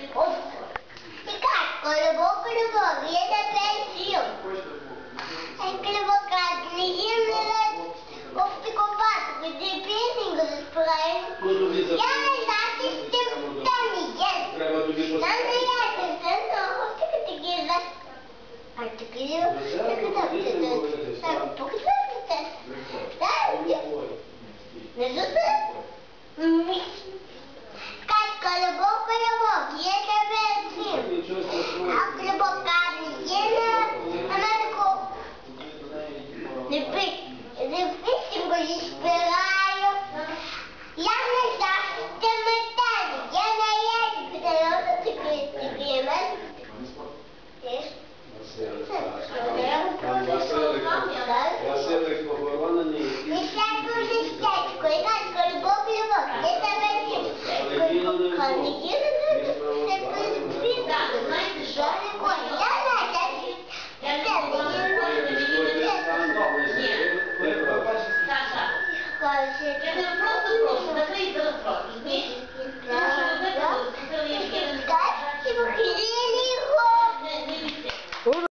Колобок, я тебе сів. Колобок, не їм оптикопат, де пісеньку заспіваємо. Я не знати, з тим не є. Нам не ясно, це оптика такі за... А такі, так, показати. Так, не зустріч? Колобок, я тебе сів. А колобок не є на Америку. Не пісеньку зі співаю. Я не знаю, що ти металі. Я на яйці питаю, що таке мене. Василик похоронений. Містечко, містечко, яка колобок, я тебе сів. Я тебе просто прошу, закрий телефон.